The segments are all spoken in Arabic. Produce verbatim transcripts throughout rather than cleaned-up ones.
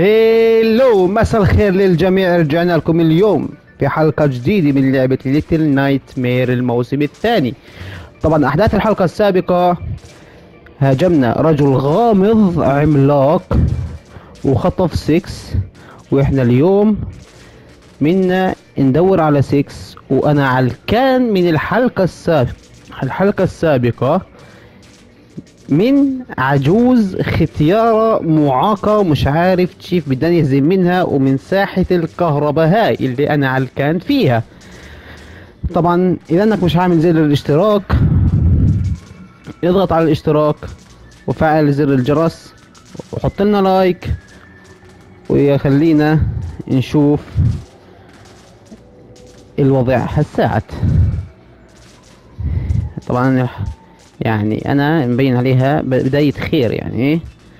هيلو، مساء الخير للجميع. رجعنا لكم اليوم في حلقة جديدة من لعبة ليتل نايت مير الموسم الثاني. طبعا أحداث الحلقة السابقة هاجمنا رجل غامض عملاق وخطف سيكس، وإحنا اليوم منا ندور على سيكس. وأنا علكان من الحلقة السابقة الحلقة السابقة من عجوز ختيارة معاقة ومش عارف كيف بدنا يهزم منها، ومن ساحة الكهرباء هاي اللي انا علكان فيها. طبعا اذا انك مش عامل زر الاشتراك اضغط على الاشتراك وفعل زر الجرس وحط لنا لايك، ويخلينا نشوف الوضع هالساعة. طبعا يعني انا مبين عليها بداية خير يعني.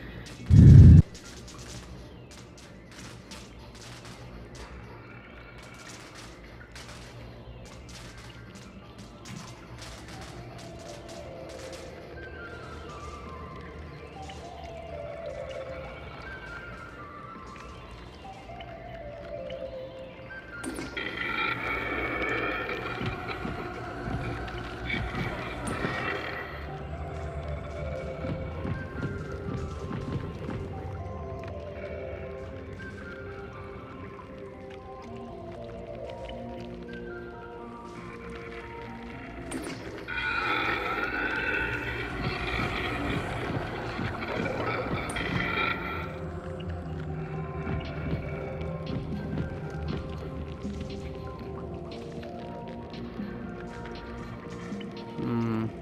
مم.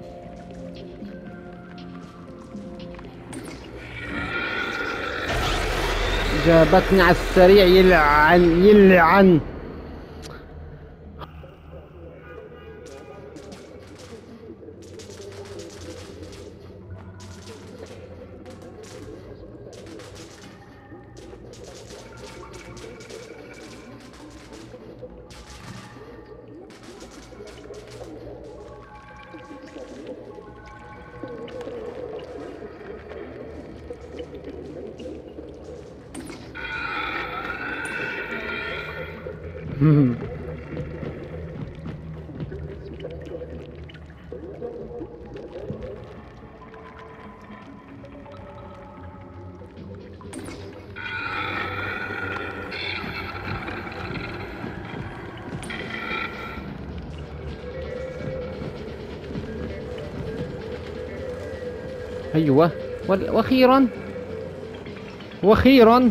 جابتني على السريع، يلعن يلعن. ايوه، وال- واخيرا واخيرا.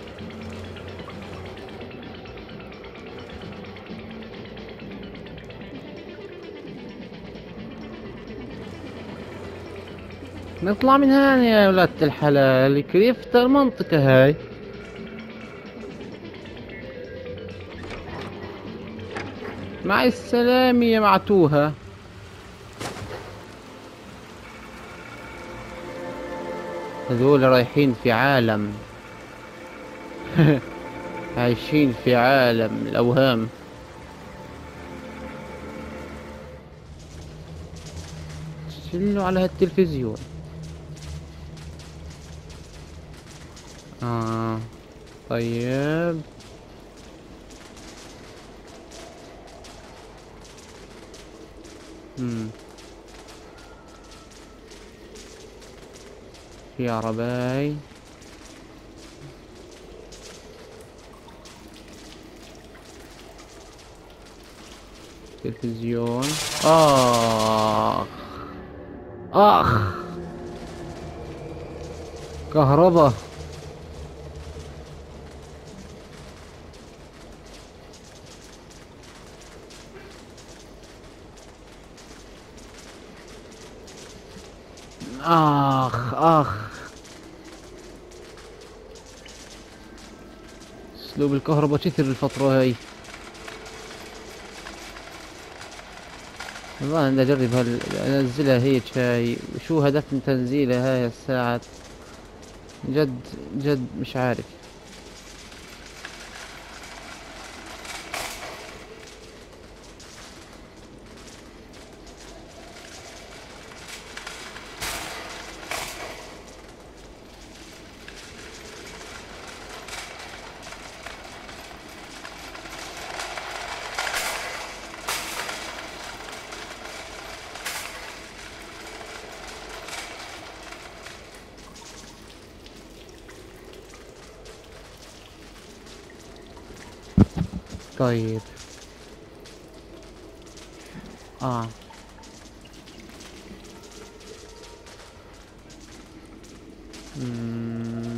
نطلع من هنا يا ولاد الحلال. كيف المنطقة هاي؟ مع السلامة يا معتوهة. هذول رايحين في عالم عايشين في عالم الأوهام. شنو على هالتلفزيون؟ آه طيب. مم. في عرباي. تلفزيون. آخ آخ. كهرباء. آخ آخ. اسلوب الكهرباء كثر الفترة هاي. والله بدي اجرب هال انزلها هيك هاي. شو هدف من تنزيلها هاي الساعة؟ جد جد مش عارف. طيب. اه. مم.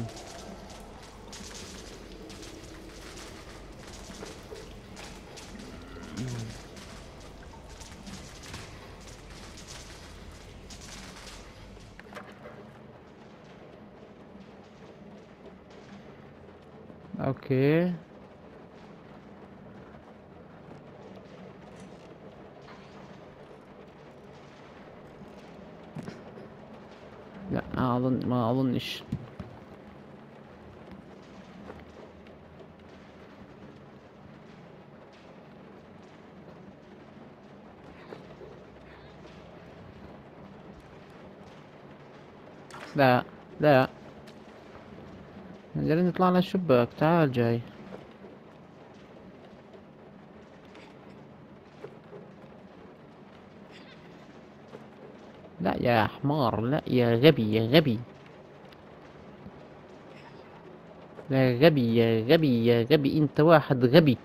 اوكي. لا اظن، ما اظنش. لا لا، قاعدين نطلع على الشباك. تعال جاي. لا يا حمار، لا يا غبي يا غبي. لا غبي يا غبي يا غبي، انت واحد غبي.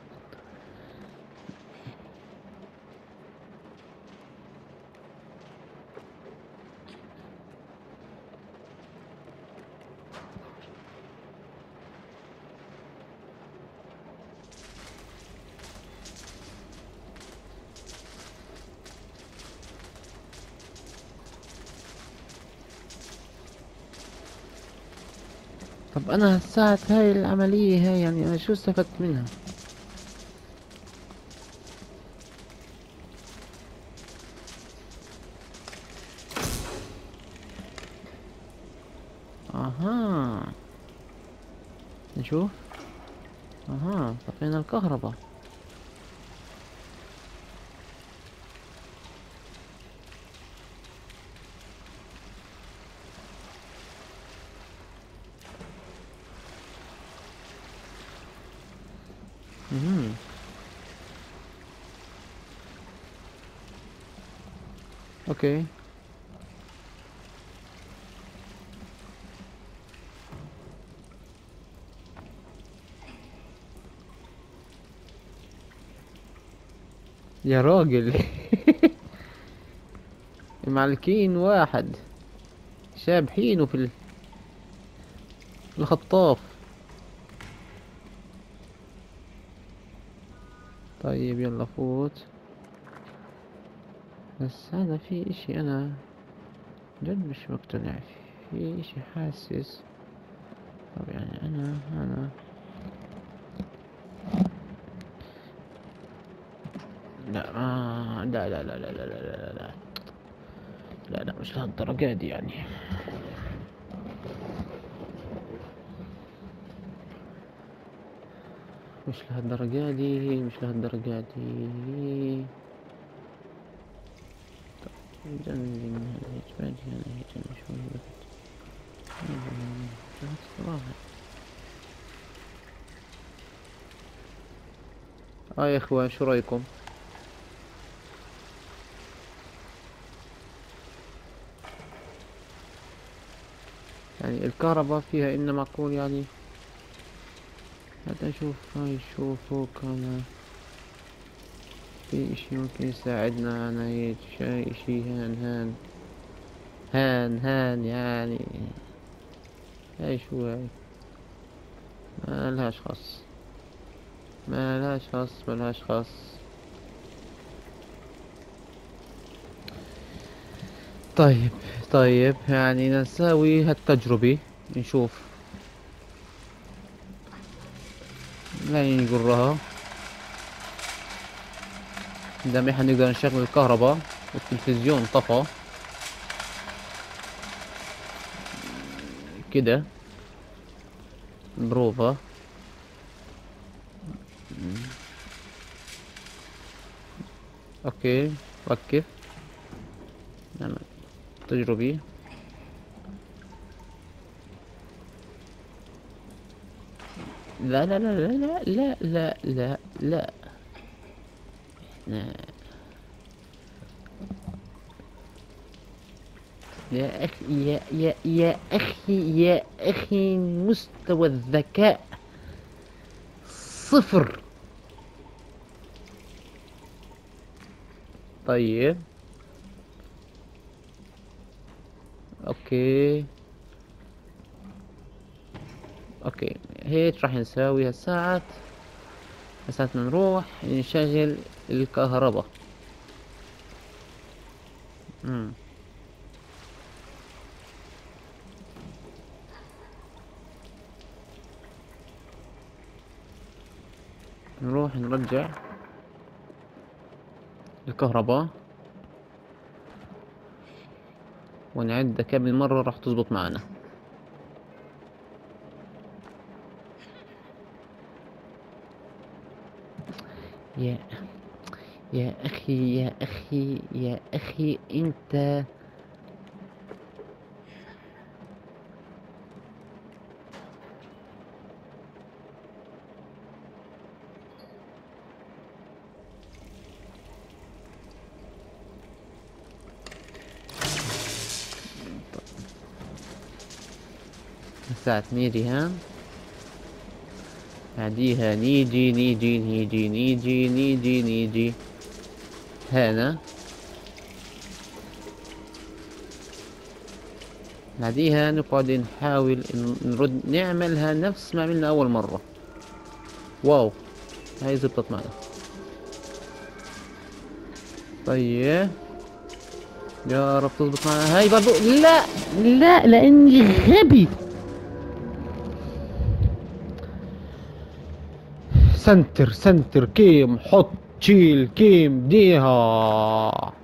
طب انا ساعة هاي العملية هاي، يعني انا شو استفدت منها؟ اها، نشوف. اها، طفينا الكهرباء. مهم. اوكي. يا راجل. معلكين واحد شابحينه في ال- الخطاف. طيب يلا فوت. بس هذا في اشي انا جد مش مقتنع، في اشي حاسس. طب يعني انا انا لا ما لا لا لا لا لا لا لا لا لا لا، مش لهالدرجة دي يعني. مش لهالدرجة دي، مش لهالدرجة دي. جنبي من هالهيج بعدي أنا هيج أنا شوي وقت. صراحة. اه يا اخوان، شو رايكم؟ يعني الكهرباء فيها إن معقول يعني. حتى اشوف هاي، شوفوا كان في اشي ممكن يساعدنا. انا هيك شاي اشي هان هان هان هان يعني. هاي شو هاي؟ ما لهاش خص، ما لهاش خص، ما لهاش خص. طيب. طيب يعني نساوي هالتجربة، نشوف. لا نقرها. دام احنا نقدر نشغل الكهرباء والتلفزيون طفى كده. بروفا. اوكي. ركب. نعمل تجربي. لا لا لا لا لا لا لا لا لا. يا أخي يا يا يا أخي يا أخي، مستوى الذكاء صفر. طيب اوكي اوكي، هيك راح نساوي هالساعات. هسات نروح نشغل الكهرباء. امم نروح نرجع الكهرباء ونعد كم مرة راح تزبط معنا. يا يا أخي يا أخي يا أخي أنت. ساعة نيجي ها، بعديها نيجي نيجي نيجي نيجي نيجي نيجي هنا، بعديها نقعد نحاول نرد نعملها نفس ما عملنا أول مرة. واو، هاي زبطت معنا. طيب يا رب تزبط معنا هاي برضو. لا لا، لاني غبي. سنتر سنتر كيم حط شيل كيم ديها.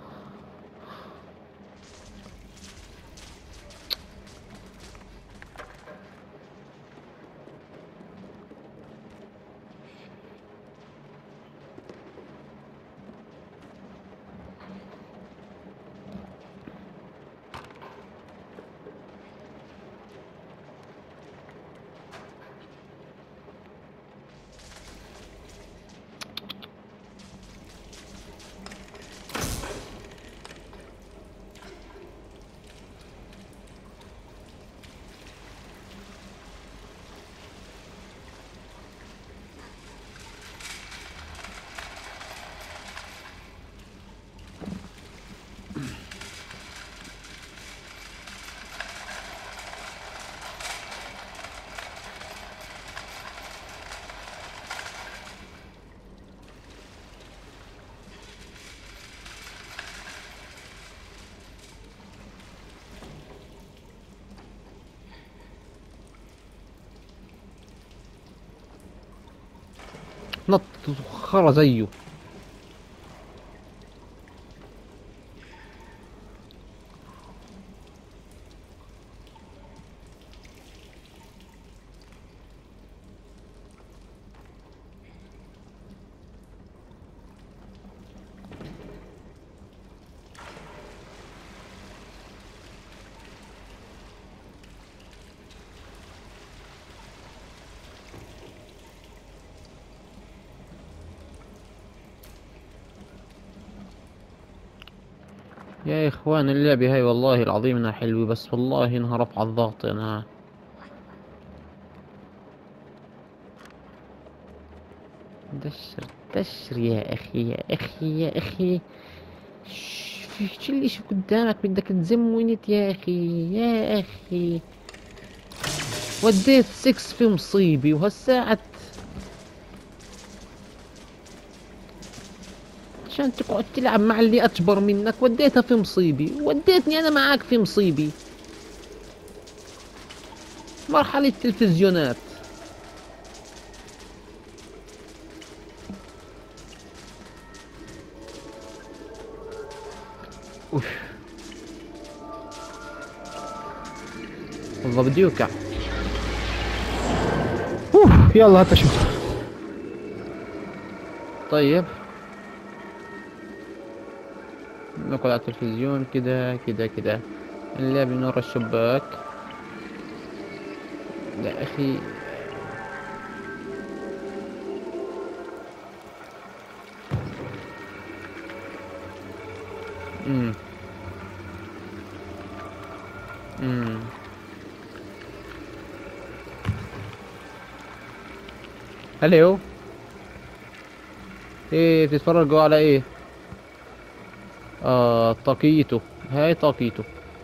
نط خرا زيه. يا اخوان اللعبة هاي والله العظيم انها حلوة، بس والله انها رفع الضغط انا. دشر دشر يا اخي يا اخي يا اخي. ش- في شو اللي شو قدامك بدك تزمونت يا اخي يا اخي. وديت سكس في مصيبي وهالساعة عشان تقعد تلعب مع اللي اكبر منك وديتها في مصيبي، وديتني انا معاك في مصيبي. مرحلة تلفزيونات. اوف والله بدي يوقع. اوف يلا هات اشوف. طيب نقعد على التلفزيون كده كده كده، اللعب من ورا الشباك. يا اخي امم امم الو، ايه بتتفرجوا على ايه؟ آه طاقيته، هاي طاقيته.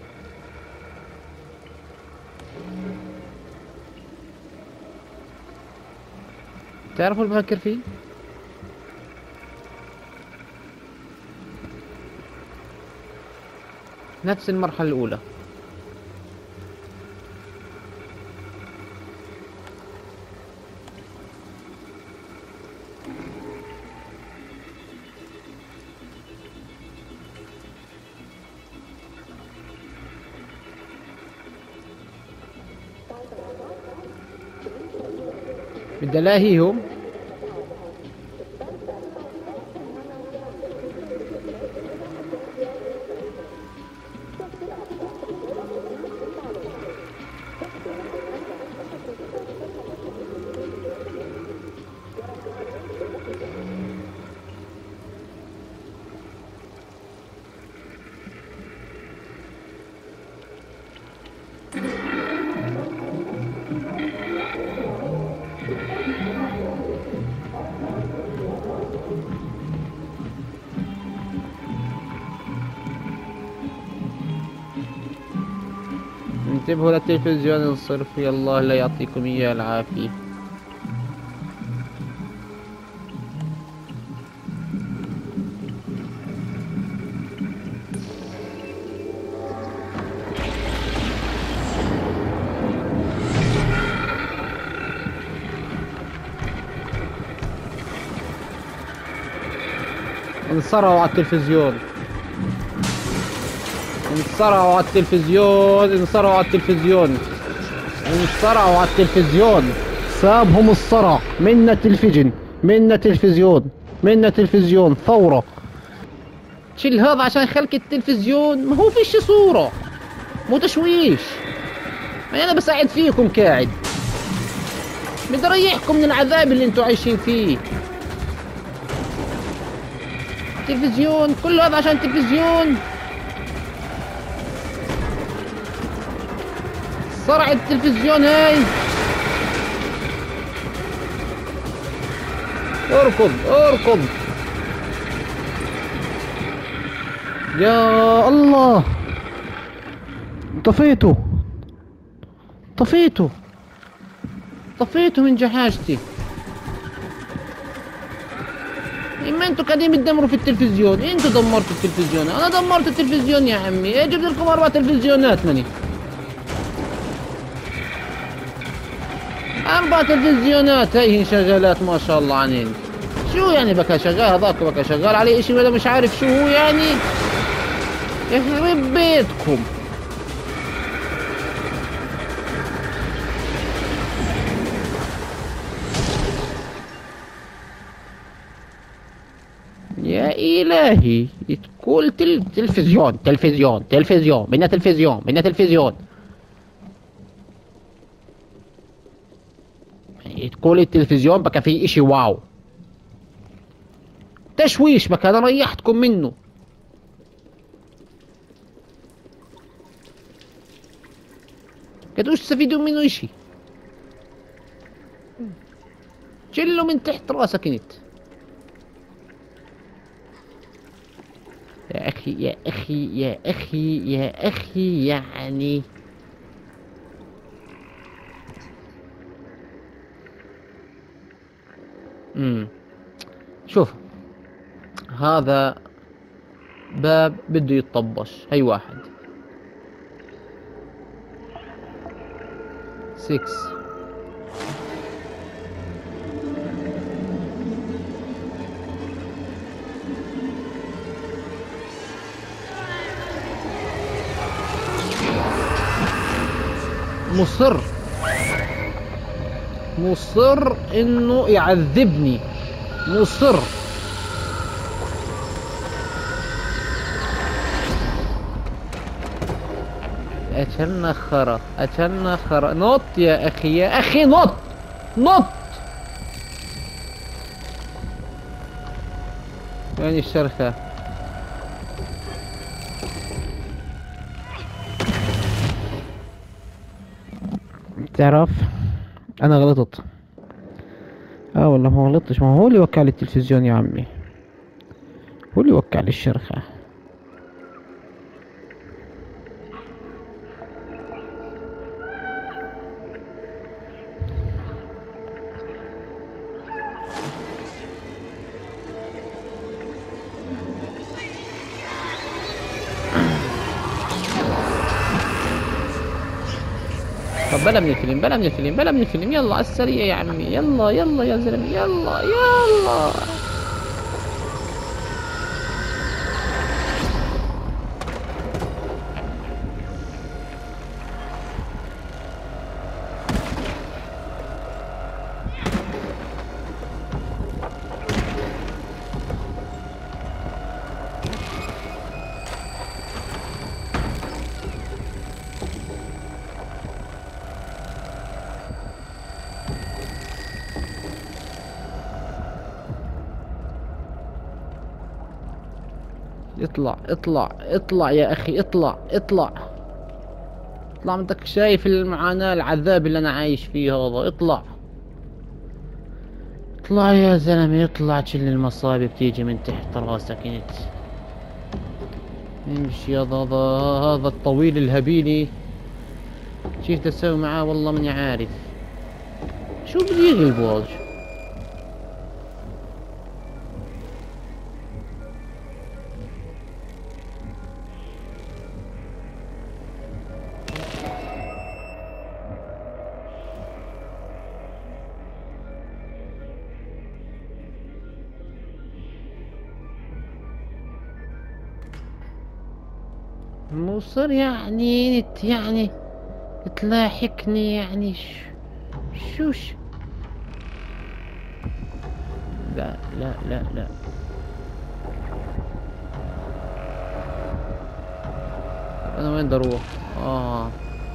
تعرفوا اللي بفكر فيه؟ نفس المرحلة الأولى. بدي الاهيهم. انتبهوا للتلفزيون الصرفي، الله لا يعطيكم اياه العافية. انصرعوا على التلفزيون، انصرعوا على التلفزيون، انصرعوا على التلفزيون، انصرعوا على التلفزيون. سابهم الصرع. منا تلفزيون، منا تلفزيون، منا تلفزيون، ثورة. شيل هذا عشان خلك التلفزيون، ما هو فيش صورة، مو تشويش. ما انا بساعد فيكم قاعد، بدي اريحكم من العذاب اللي انتوا عايشين فيه. تلفزيون، كل هذا عشان تلفزيون. صرع التلفزيون هاي. اركض اركض يا الله. طفيته طفيته طفيته من جحاجتي. اما انتوا قاعدين بتدمروا في التلفزيون، انتوا دمرتوا التلفزيون، انا دمرت التلفزيون يا عمي. ايه جبت لكم اربع تلفزيونات مني، اربع تلفزيونات هيهن شغالات ما شاء الله عنين. شو يعني بكى شغال هذاك بكى شغال عليه اشي ولا مش عارف شو هو يعني؟ يخرب بيتكم. يا إلهي، تقول تل... تلفزيون تلفزيون تلفزيون، بدنا تلفزيون بدنا تلفزيون. تقول التلفزيون بقى فيه اشي واو. تشويش بقى، انا ريحتكم منه. قدوش تستفيدوا منه اشي. شيله من تحت راسك انت. يا اخي يا اخي يا اخي يا اخي يعني. امم شوف، هذا باب بده يتطبش. هي واحد ستة. مصر مصر انه يعذبني، مصر. اتشلنا خرا، اتشلنا خرا. نط يا اخي يا اخي، نط نط. وين الشرخة؟ تعرف انا غلطت. اه والله ما غلطتش، ما هو اللي وكل التلفزيون يا عمي، هو اللي وكل الشرخة. طب بلا من الفيلم بلا من الفيلم بلا من الفيلم، يلا على السريع يا عمي، يلا يلا يا زلمة، يلا يلا. اطلع اطلع اطلع يا اخي، اطلع اطلع اطلع، منك شايف المعاناة العذاب اللي انا عايش فيه هذا؟ اطلع اطلع يا زلمة، اطلع، تشيل المصايب بتيجي من تحت راسك انت. امشي يا هذا هذا الطويل الهبيلي، شو تسوي معاه والله ماني عارف. شو بده يقلب وجه؟ مصر يعني انت يعني تلاحقني يعني ش... شوش. لا لا لا لا. انا وين بدي اروح؟ اه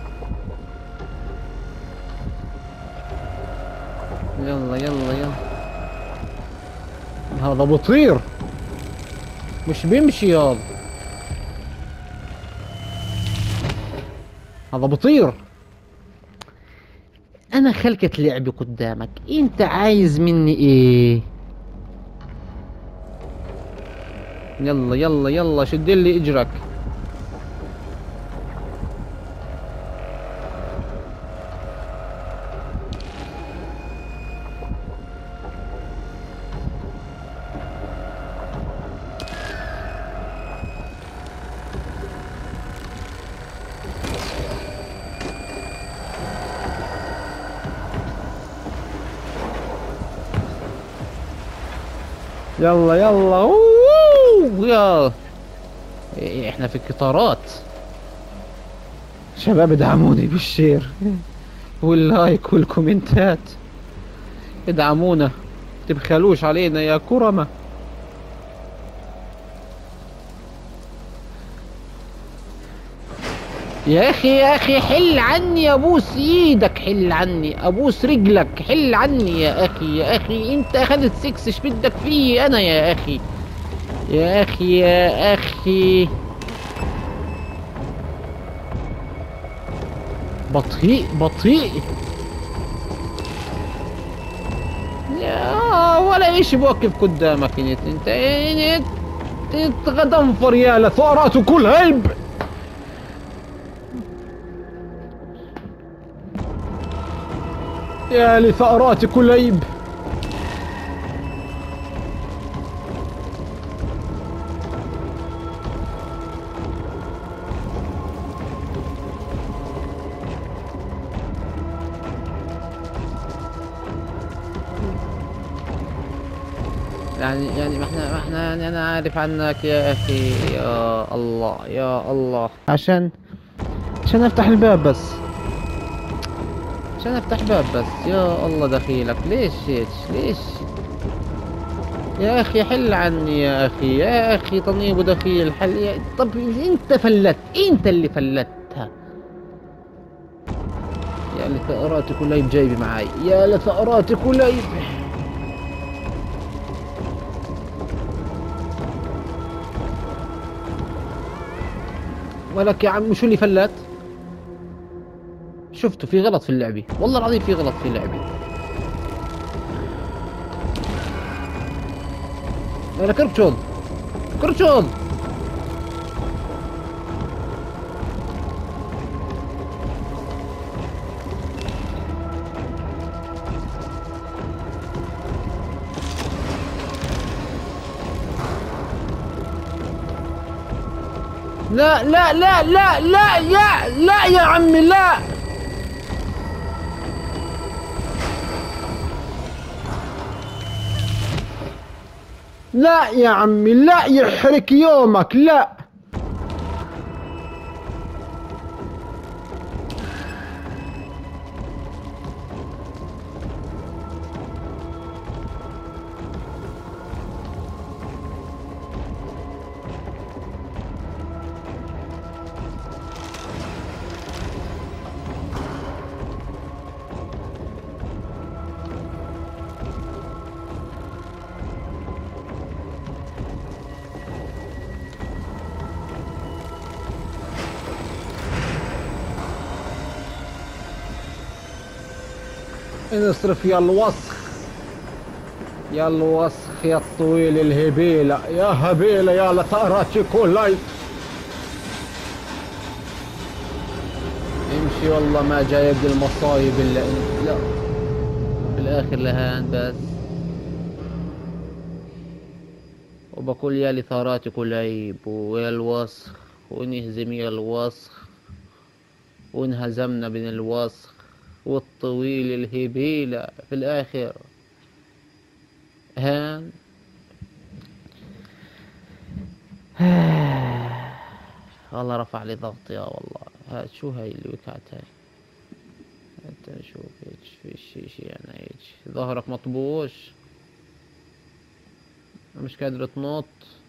يلا يلا يلا. هذا بطير مش بيمشي، هذا هذا بطير. انا خلقت لعبي قدامك، انت عايز مني ايه؟ يلا يلا يلا، شد لي اجرك. يلا يلا. أوه. يا إيه، احنا في قطارات. شباب ادعموني بالشير واللايك والكومنتات، ادعمونا، تبخلوش علينا يا كرمة. يا اخي يا اخي حل عني، ابوس ايدك، حل عني، ابوس رجلك، حل عني يا اخي. يا اخي انت اخذت سكس، ايش بدك فيه انا يا اخي؟ يا اخي يا اخي بطيء بطيء يا ولا ايش بوقف قدامك انت انت انت, انت غضنفر يا لثارات كل هيب. يا لثارات كل عيب. يعني يعني ما احنا ما احنا يعني انا عارف عنك يا اخي. يا الله يا الله، عشان عشان افتح الباب بس، عشان افتح باب بس. يا الله دخيلك، ليش ليش ليش يا اخي؟ حل عني يا اخي، يا اخي طنيب ودخيل حل يا... طب انت فلت، انت اللي فلتها. يا لثأراتي كليب جايبي معاي، يا لثأراتي كليب. ولك يا عم شو اللي فلت؟ شفتوا في غلط في اللعبة، والله العظيم في غلط في اللعبة. انا كرتشول كرتشول. لا لا لا لا لا يا لا يا عمي لا. لا يا عمي لا يحرك يومك لا. اصرف يا الوسخ، يا الوسخ يا الطويل الهبيلة، يا هبيلة يا لطاراتي كولاي. امشي والله ما جايب المصايب الا انت. لا في الاخر لهان بس، وبقول يا لثاراتي كليب ويا الوسخ، ونهزم يا الوسخ، وانهزمنا من الوسخ والطويل الهبيلة في الاخر هان. والله رفع لي ضغط يا والله. هات شو هاي اللي وقعت هاي؟ انت شوف هيك في شي شي يعني هيك ظهرك مطبوش مش قادر تنط.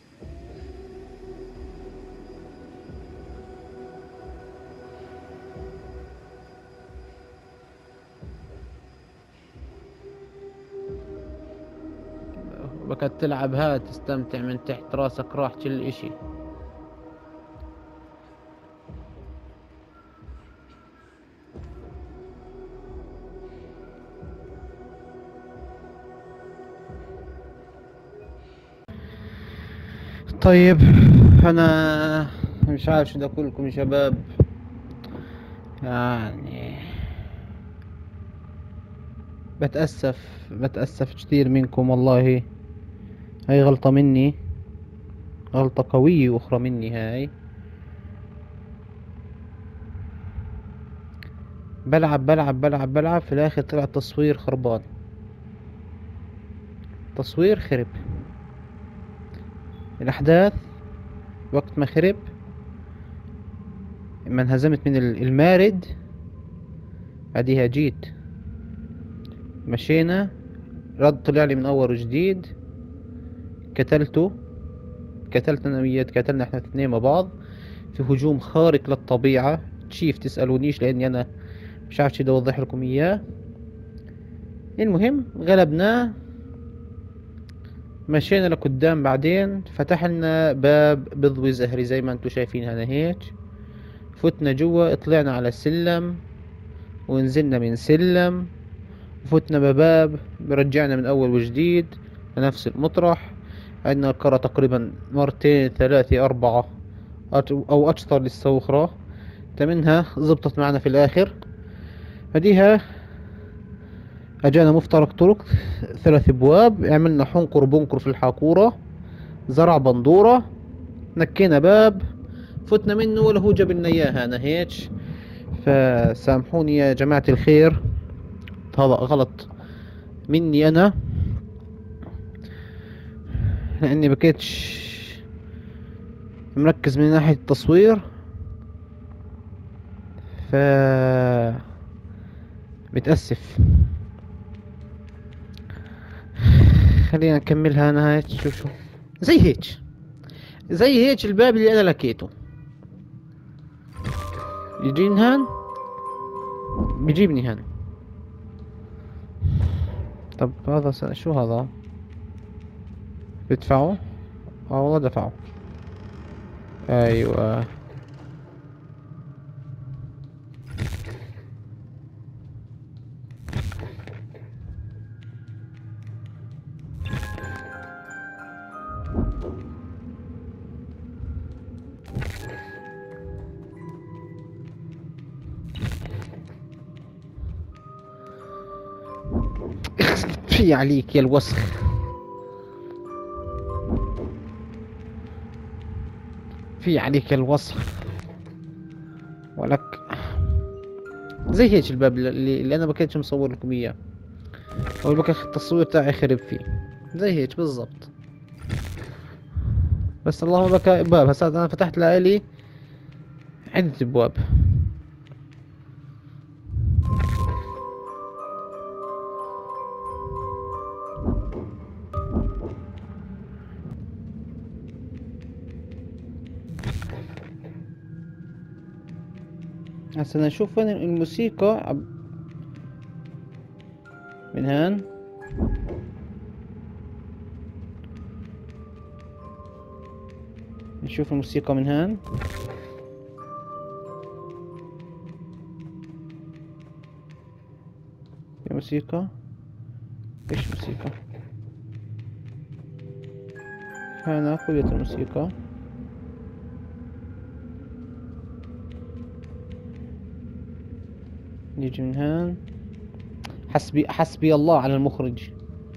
بكت تلعب هات تستمتع من تحت راسك راح كل اشي. طيب انا مش عارف شو بدي اقول لكم يا شباب، يعني بتأسف بتأسف كثير منكم والله. هاي غلطة مني، غلطة قوية أخرى مني هاي. بلعب بلعب بلعب بلعب في الآخر طلع التصوير خربان، تصوير خرب. الأحداث وقت ما خرب، لما انهزمت من المارد بعديها جيت مشينا، رد طلع لي من أول وجديد، قتلته، قتلت أنا وياه، قتلنا احنا الاثنين مع بعض في هجوم خارق للطبيعة. كيف تسألونيش لأني أنا مش عارف شي بدي أوضح لكم إياه. المهم غلبناه، مشينا لقدام، بعدين فتح لنا باب بضوي زهري زي ما انتم شايفين هنا هيك. فتنا جوا، طلعنا على السلم ونزلنا من سلم، وفتنا بباب برجعنا من أول وجديد لنفس المطرح. عندنا القرى تقريبا مرتين ثلاثة أربعة أو أكثر لسه أخرى، تمنها زبطت معنا في الآخر. فديها أجانا مفترق طرق ثلاث أبواب، عملنا حنقر بنكر في الحاكورة، زرع بندورة، نكينا باب فتنا منه ولا هو جاب لنا إياها أنا هيك. فسامحوني يا جماعة الخير، هذا غلط مني أنا لأني بكيتش مركز من ناحية التصوير. ف متأسف. خلينا نكملها انا هاي. شوف شو زي هيك، زي هيك الباب اللي انا لكيته يجيني هان، بيجيبني هان. طب هذا س... شو هذا بدفعه؟ اه والله دفعه. ايوه في عليك يا الوسخ. في عليك يا الوسخ ولك. زي هيك الباب اللي, اللي انا ما كنتش مصور لكم اياه، او التصوير تاعي خرب فيه، زي هيك بالضبط. بس اللهم بك باب. هسا انا فتحت لإلي عدة ابواب. هسا نشوف وين الموسيقى عب- من هان. نشوف الموسيقى من هان. في موسيقى. ايش موسيقى؟ هنا كلية الموسيقى. نيجي من هان. حسبي حسبي الله على المخرج.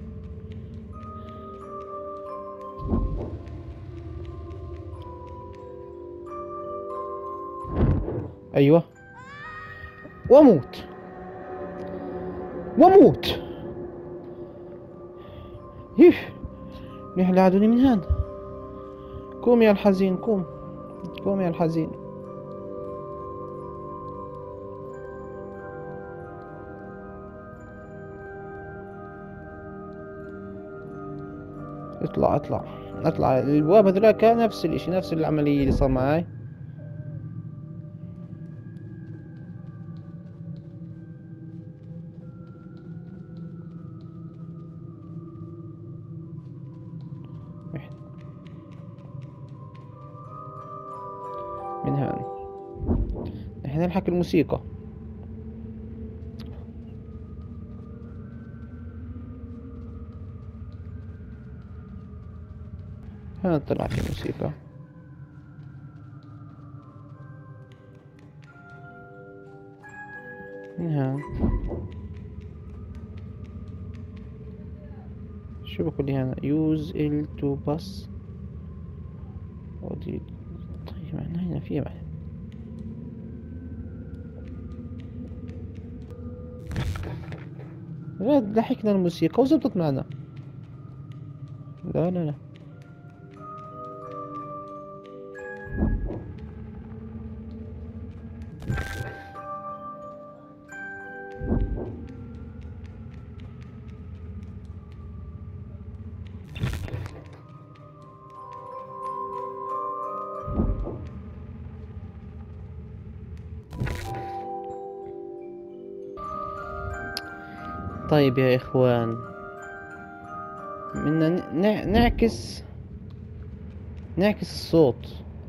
ايوه. واموت واموت. يف منيح اللي عادوني من هان. قوم يا الحزين، قوم قوم يا الحزين. اطلع اطلع اطلع. البواب هذولاك نفس الاشي، نفس العملية اللي صار معاي. من هان نحن نلحق الموسيقى. هان طلعت الموسيقى. من هان شو بقول لي هنا؟ يوز ال تو باس. ودي طيب معناها هنا فيها بعد. لا لحقنا الموسيقى وزبطت معنا. لا لا لا. طيب يا إخوان، بدنا نع- نعكس نعكس الصوت.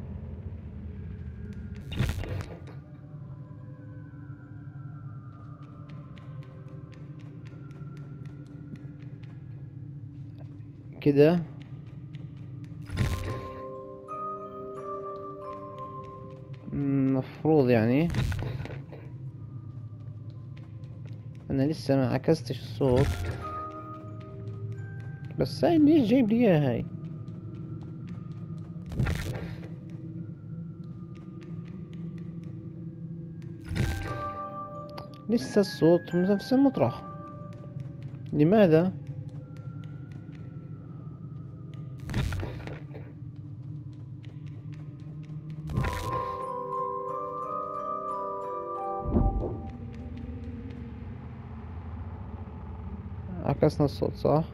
كده مفروض يعني. أنا لسه ما عكستش الصوت، بس هاي ليش جايب لي إياها هاي؟ لسه الصوت من نفس المطرح. لماذا؟ عكسنا الصوت صح؟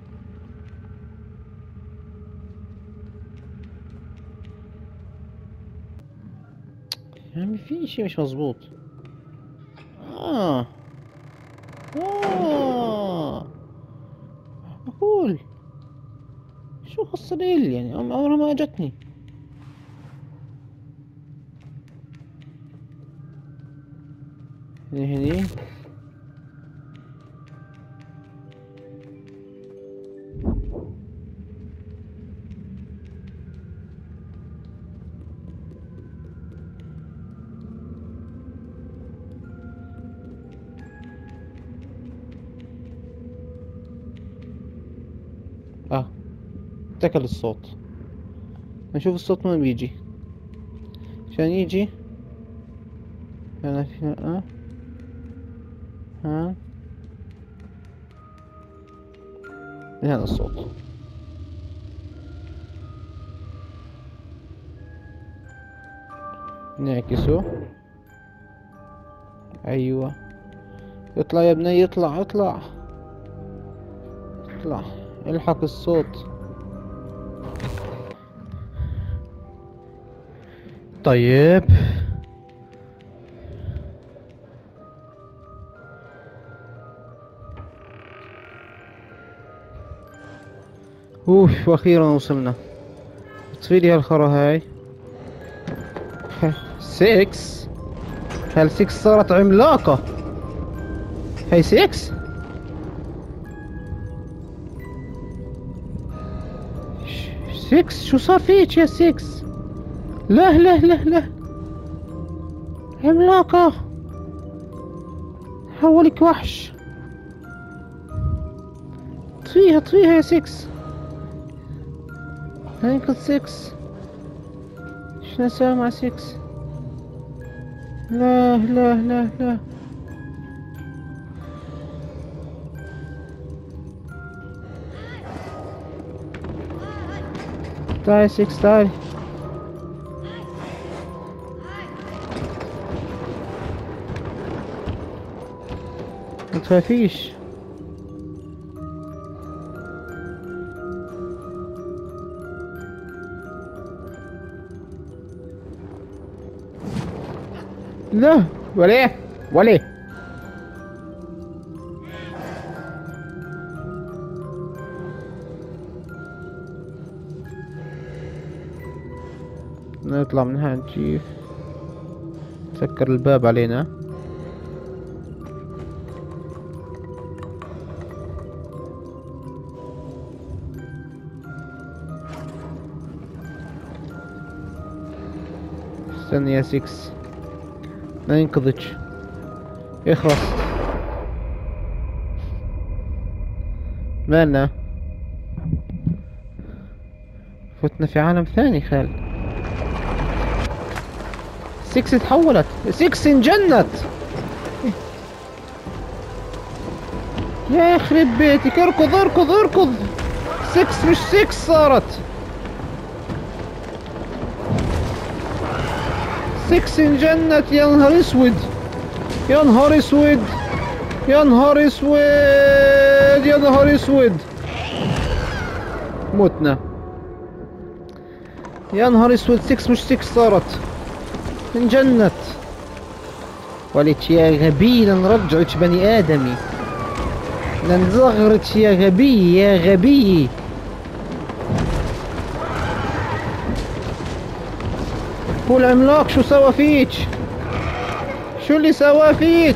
يعني في شي مش مظبوط. آه آه أقول شو قصة ليل يعني؟ أم- عمرها ما أجتني. هني هني. آه اتكل الصوت. نشوف الصوت ما بيجي. عشان يجي أنا في آه ها من هذا الصوت. نعكسه. ايوه اطلع يا بني، اطلع اطلع اطلع، الحق الصوت. طيب اوف، واخيرا وصلنا. اطفي لي هالخرا هاي. ستة. هل ستة صارت عملاقة؟ هاي ستة. ستة شو صار فيك يا ستة؟ لا لا لا لا، عملاقة حولك وحش. اطفيها اطفيها يا ستة. هينقذ ستة. ايش نسوي مع ستة؟ لا لا لا لا. تعال ستة تعال. ما تخافيش. لا ولا ولا. نطلع منها نجيب. سكر الباب علينا. استني يا ستة، لا ينقذك يخلص. مالنا؟ فتنا في عالم ثاني خال. ستة تحولت، ستة انجنت. يا يخرب بيتك، اركض اركض اركض. ستة مش ستة صارت. ستة انجنت. يا نهار اسود يا نهار اسود يا نهار اسود يا نهار اسود. متنا. يا نهار اسود، ستة مش ستة صارت، انجنت. وليت يا غبي، لنرجعك بني ادمي، لنصغرك يا غبي يا غبي. هو العملاق شو سوى فيك؟ شو اللي سواه فيك؟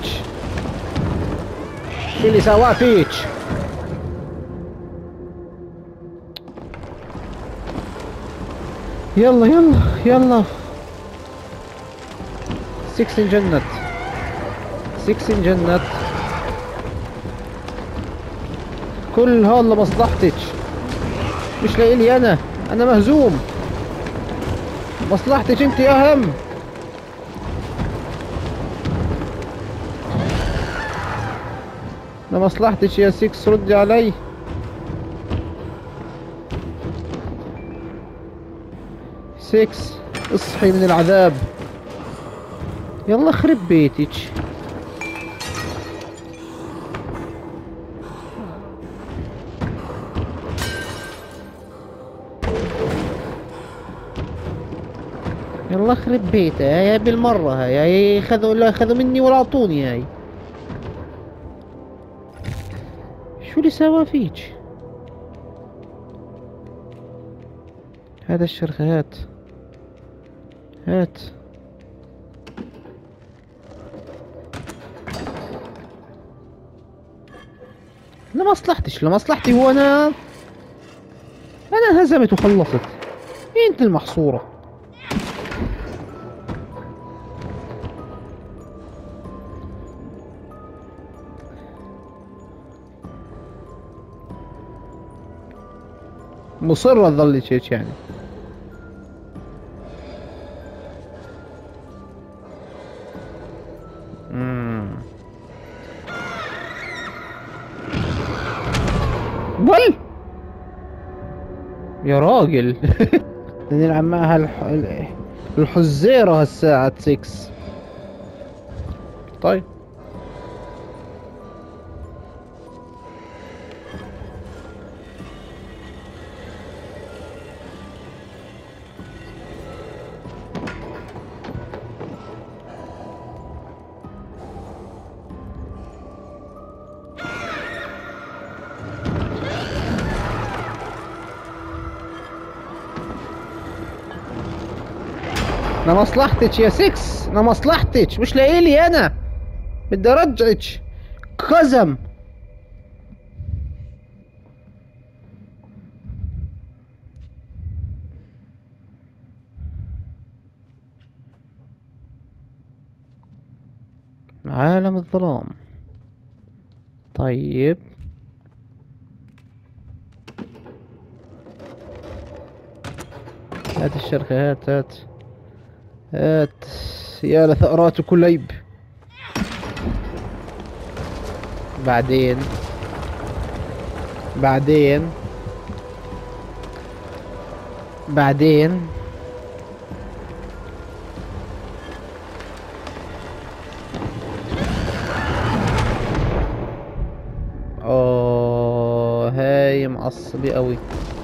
شو اللي سواه فيك؟ يلا يلا يلا. ستة انجنت، ستة انجنت. كل هذا لمصلحتك، مش لإلي انا. انا مهزوم. مصلحتك انت اهم. لمصلحتك يا ستة، ردي علي. ستة اصحي من العذاب. يلا خرب بيتك. يلا خرب بيتها يا بالمرة. هاي هاي خذوا، لا خذوا مني ولا اعطوني. هاي شو اللي سوى فيك؟ هذا الشرخ، هات هات. لمصلحتش، لمصلحتي. هو انا انا انهزمت وخلصت. انت المحصورة. مصرة تظلي هيك يعني. امم بل يا راجل. نلعب معها الح... الحزيرة هالساعة ستة. طيب انا مصلحتك يا ستة، انا مصلحتك مش لاقيلي انا. بدي ارجعك قزم. عالم الظلام. طيب هات الشرخة، هات هات هات. يا لثأرات كليب. بعدين بعدين بعدين اه هاي معصبي قوي.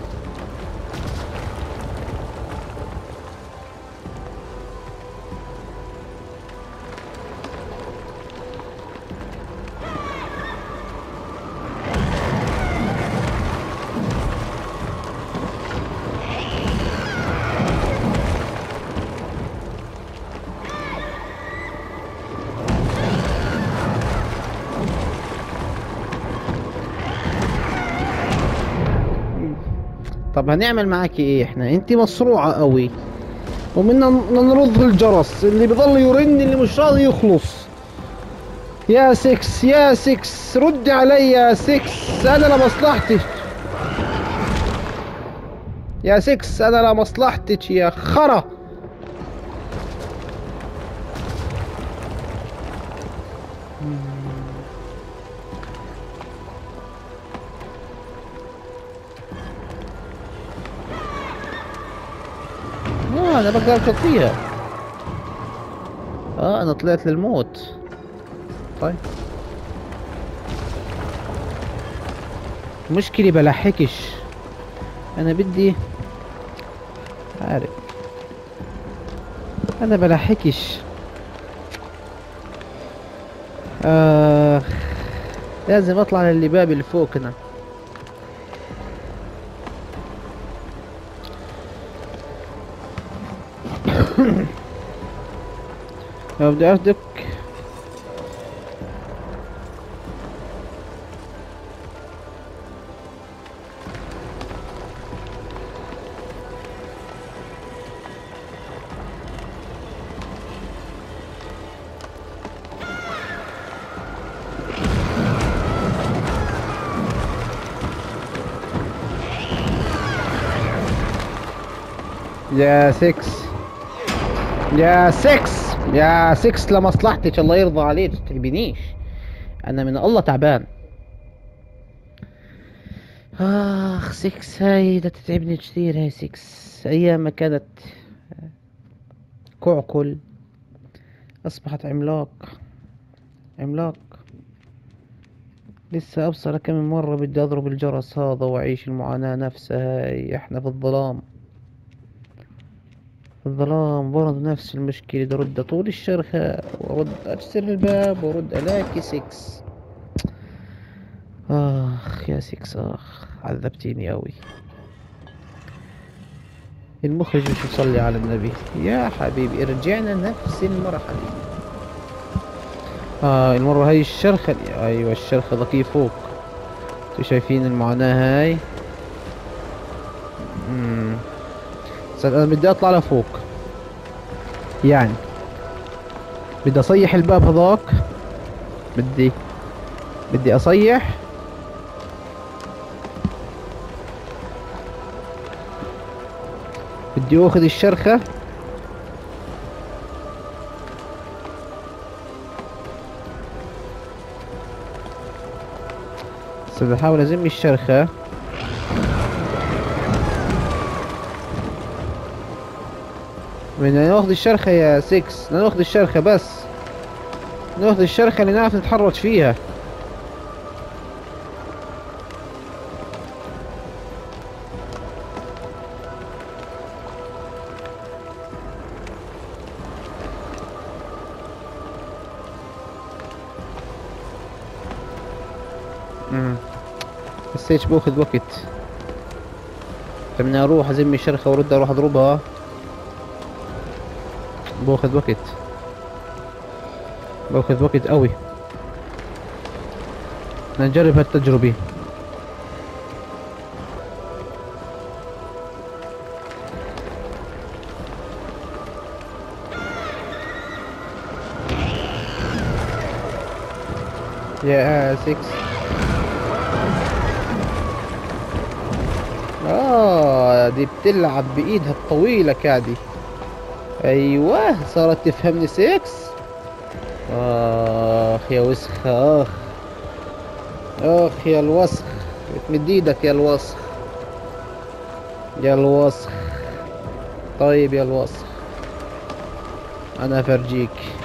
طب هنعمل معاكي ايه احنا؟ انتي مصروعة قوي، ومنا نرد الجرس اللي بيضل يرن اللي مش راضي يخلص. يا سكس يا سكس ردي علي يا سكس، انا لمصلحتك يا سكس، انا لمصلحتك يا خرا. اه انا بقدر اشطيها. اه انا طلعت للموت. طيب مشكلة بلحقش، انا بدي عارف انا بلحقش. آه لازم اطلع للباب اللي فوقنا. لو بدي اردك يا سكس يا سكس يا سكس لمصلحتك، الله يرضى عليك تتعبنيش، انا من الله تعبان. اخ سكس هاي ده تتعبني كثير. هاي سكس ايام ما كانت كعكل اصبحت عملاق. عملاق. لسه ابصر كم من مرة بدي اضرب الجرس هذا واعيش المعاناة نفسها. هاي احنا في الظلام، في الظلام برضه نفس المشكلة. بدي ارد طول الشرخة وارد اكسر الباب وارد الاقي سكس. اخ يا سكس اخ عذبتيني اوي. المخرج مش مصلي على النبي يا حبيبي. رجعنا نفس المرحلة. اه المرة هاي الشرخة دي. ايوه الشرخة ذكي فوق. انتوا شايفين المعاناة هاي؟ امم انا بدي اطلع لفوق، يعني بدي اصيح الباب هذاك. بدي بدي اصيح. بدي اخذ الشرخة. بس بدي احاول ازم الشرخة. بدنا ناخذ الشرخة يا ستة، بدنا ناخذ الشرخة بس، ناخذ الشرخة اللي نعرف نتحرك فيها. امم بس هيك باخذ وقت. بدنا اروح ازمي الشرخة وارد اروح اضربها، باخذ وقت، باخذ وقت قوي. بدنا نجرب هالتجربة. يا ستة. اه دي بتلعب بايدها الطويلة كادي. ايوه صارت تفهمني ستة. اخ يا وسخ، اخ اخ يا الوسخ، بتمد ايدك يا الوسخ، يا الوسخ. طيب يا الوسخ انا افرجيك.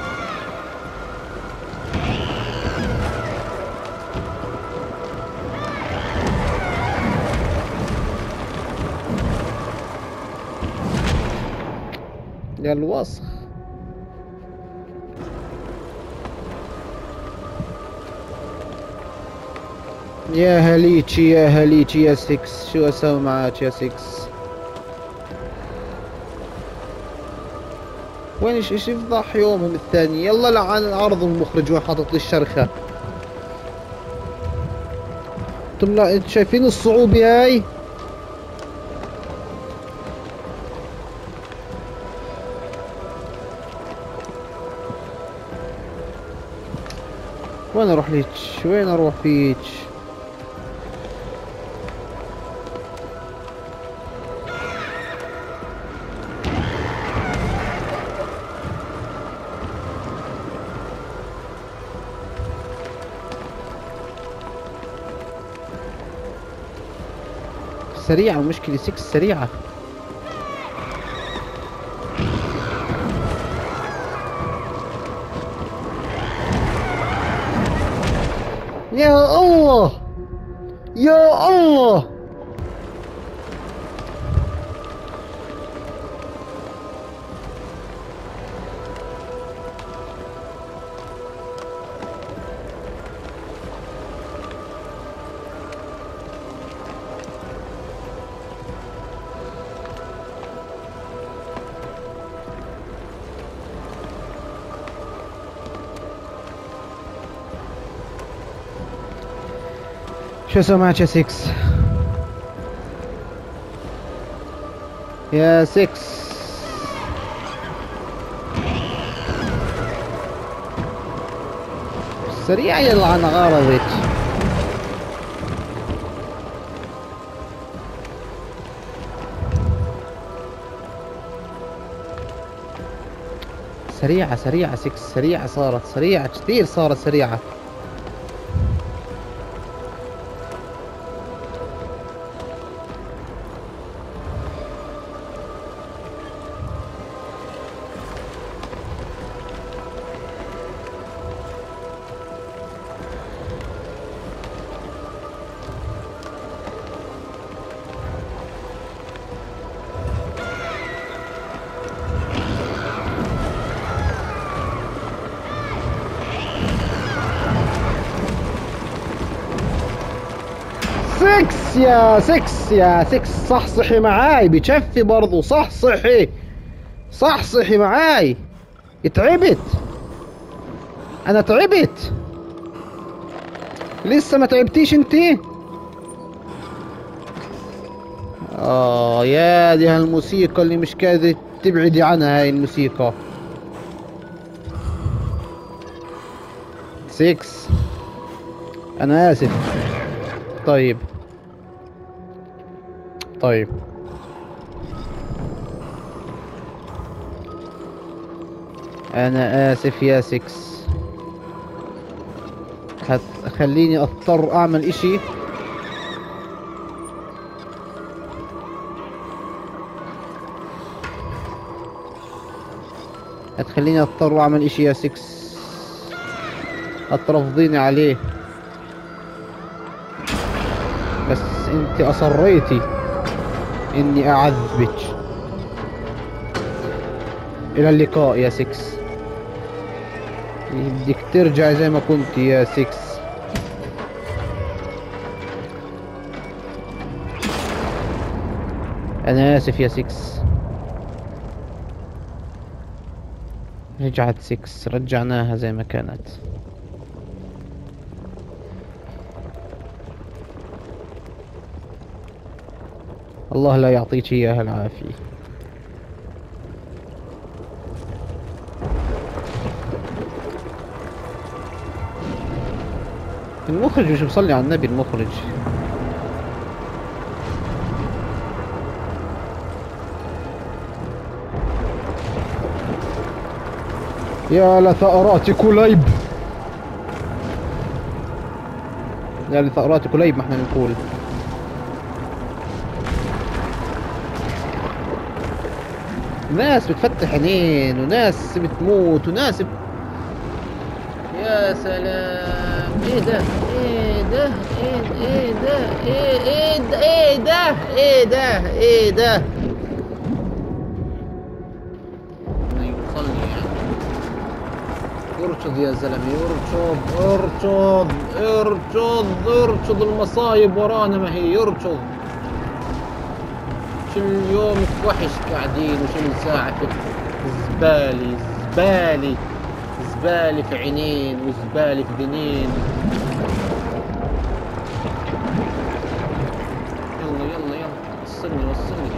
يا الوسخ. يا هليتشي يا هليتشي يا ستة، شو اسوي معاك يا ستة؟ وين ايش ايش يفضح يومهم الثاني؟ يلا لعن العرض المخرج وين حاطط لي الشرخة. انتم لا انتم شايفين الصعوبة هاي؟ وين اروح ليك؟ وين اروح فيك؟ سريعة المشكلة ستة سريعة. يا الله يا الله. شو سمعت يا ستة؟ يا ستة سريع يلعن غرضك. سريعة سريعة ستة سريعة، صارت سريعة كثير، صارت سريعة. ستة يا ستة يا ستة صحصحي معاي بكفي برضو، صحصحي صحصحي معاي. تعبت انا، تعبت. لسه ما تعبتيش انتي؟ اه يا دي هالموسيقى اللي مش قادرة تبعدي عنها، هاي الموسيقى. ستة انا اسف. طيب طيب انا اسف يا ستة. هتخليني اضطر اعمل اشي. هتخليني اضطر اعمل اشي يا سكس، هترفضيني عليه، بس انت اصريتي اني اعذبك. الى اللقاء يا سكس، بدك ترجع زي ما كنت يا سكس. انا اسف يا سكس. رجعت سكس، رجعناها زي ما كانت. الله لا يعطيك اياها العافية. المخرج مش مصلي على النبي المخرج. يا لثأرات كليب، يا لثأرات كليب ما احنا بنقول. ناس بتفتح عينين وناس بتموت وناس ب... يا سلام. ايه ده ايه ده ايه ايه ده ايه ايه ده ايه ده ايه ده ايه ده. يوصلني يعني. ارشد يا زلمه، ارشد ارشد ارشد ارشد، المصايب ورانا ما هي. ارشد. شل يومك وحش قاعدين وشل ساعة في زبالي زبالي زبالي في عينين وزبالي في دنين. يلا يلا يلا وصلني وصلني.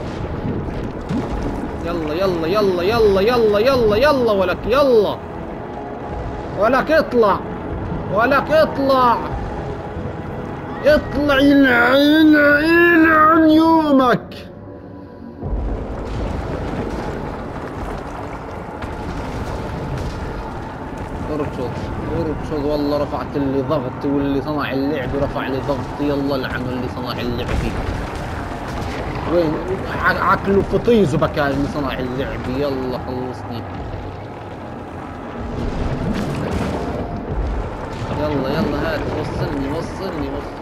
يلا يلا يلا يلا يلا يلا يلا ولك يلا ولك اطلع ولك اطلع اطلع يلعن يلعن يومك. ارشد ارشد. والله رفعت اللي ضغط، واللي صنع اللعب رفع لي ضغط. يلا لعنوا اللي صنع اللعب فيه. وين عقله فطيزه بكى اللي صنع اللعب. يلا خلصني. يلا يلا هات وصلني وصلني وصلني.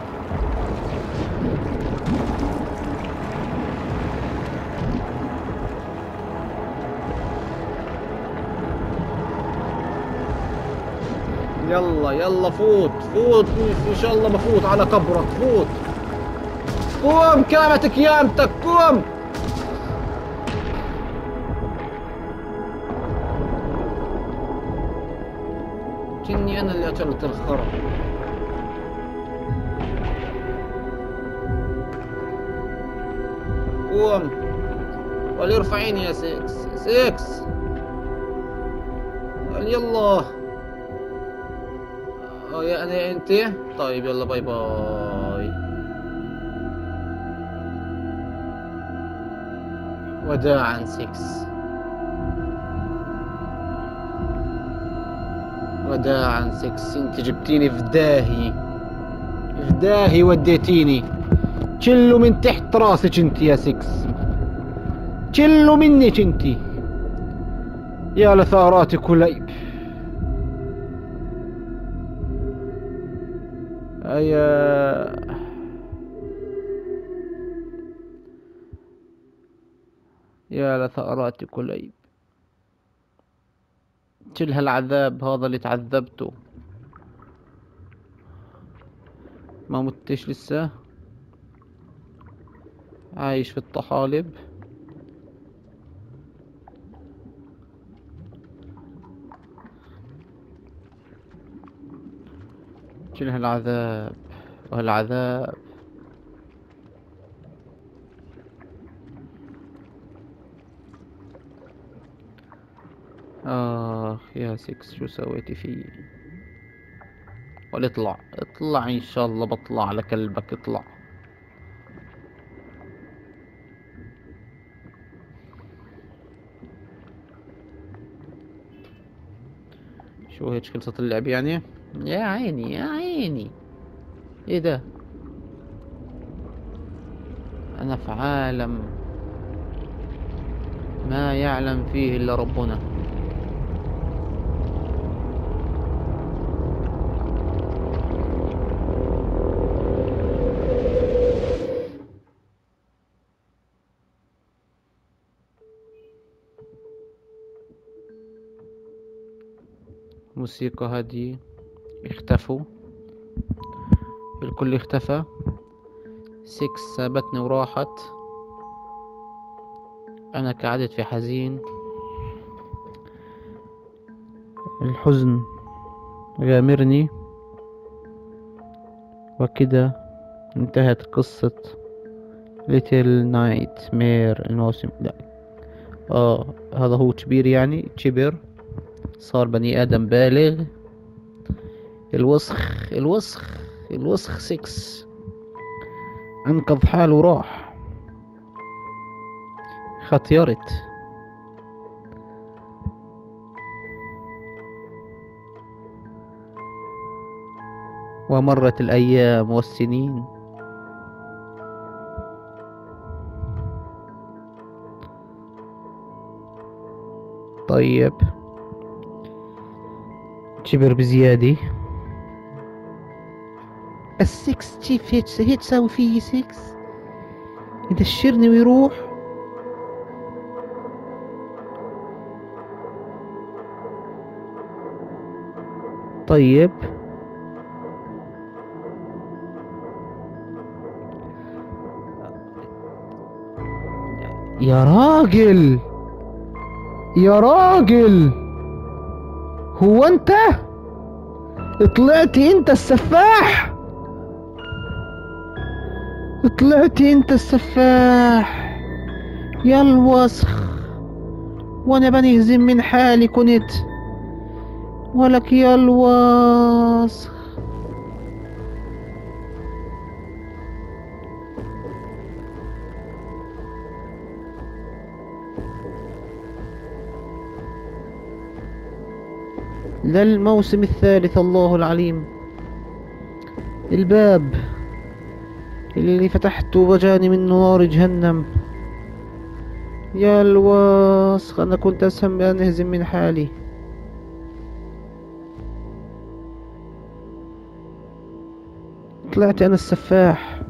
يلا يلا فوت فوت ان شاء الله بفوت على كبرك. فوت قوم كانت قيامتك قوم. كني انا اللي اكلت الخرا. قوم وليرفعيني يا سكس سكس. يلا يا انا انت. طيب يلا باي باي. وداعا سكس وداعا سكس. انت جبتيني في داهي في داهي وديتيني. شلوا من تحت راسك انت يا سكس، شلوا منك انت. يا لثارات كليب. يا يا لثأرات كليب. شل هالعذاب هذا اللي تعذبته. ما متش لسه، عايش في الطحالب. شل هالعذاب وهالعذاب. آخ يا سكس شو سويتي فيه. ولا اطلع اطلع إن شاء الله بطلع على كلبك. اطلع. شو هيك خلصت اللعب يعني؟ يا عيني يا عيني. ايه ده؟ أنا في عالم ما يعلم فيه إلا ربنا. موسيقى هادية. اختفوا، الكل اختفى. سكس سابتني وراحت. انا قعدت في حزين، الحزن غامرني. وكده انتهت قصة ليتل نايت مير الموسم. لا اه هذا هو كبير، يعني كبر، صار بني ادم بالغ. الوسخ الوسخ الوسخ سكس انقذ حاله وراح. ختيرت. ومرت الايام والسنين. طيب كبر بزيادة. السكس كيف هيك هيك تساوي فيه سكس؟ يدشرني ويروح. طيب يا راجل يا راجل، هو انت طلعتي انت السفاح؟ طلعتي انت السفاح يا الوسخ. وانا بنهزم من حالي كنت، ولك يا الوسخ. للموسم الثالث الله العليم. الباب اللي فتحته وجاني من نار جهنم. يا الوسخ، انا كنت اسهم بان اهزم من حالي. طلعت انا السفاح.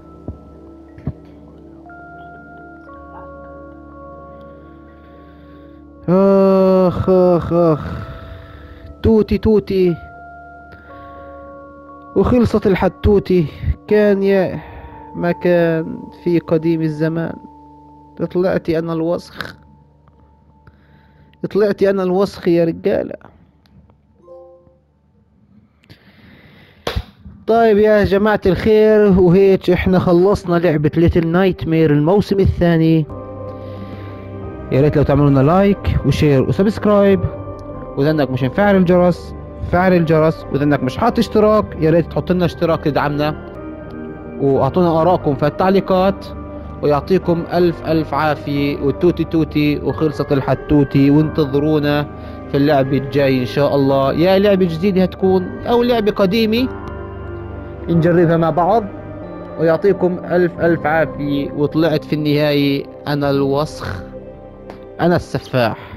اخ اخ اخ، توتي توتي، وخلصت الحتوتي. كان يا ما كان في قديم الزمان. طلعتي انا الوسخ، طلعتي انا الوسخ يا رجالة. طيب يا جماعة الخير، وهيك احنا خلصنا لعبة ليتل نايت مير الموسم الثاني. يا ريت لو تعملوا لنا لايك وشير وسبسكرايب، واذا انك مش مفعل الجرس فعل الجرس، واذا انك مش حاط اشتراك يا ريت تحط لنا اشتراك تدعمنا، واعطونا ارائكم في التعليقات. ويعطيكم الف الف عافية، وتوتي توتي، وخلصت الحتوتي. وانتظرونا في اللعبة الجاي ان شاء الله، يا لعبة جديدة هتكون او لعبة قديمة نجربها مع بعض. ويعطيكم الف الف عافية. وطلعت في النهاية انا الوسخ، انا السفاح.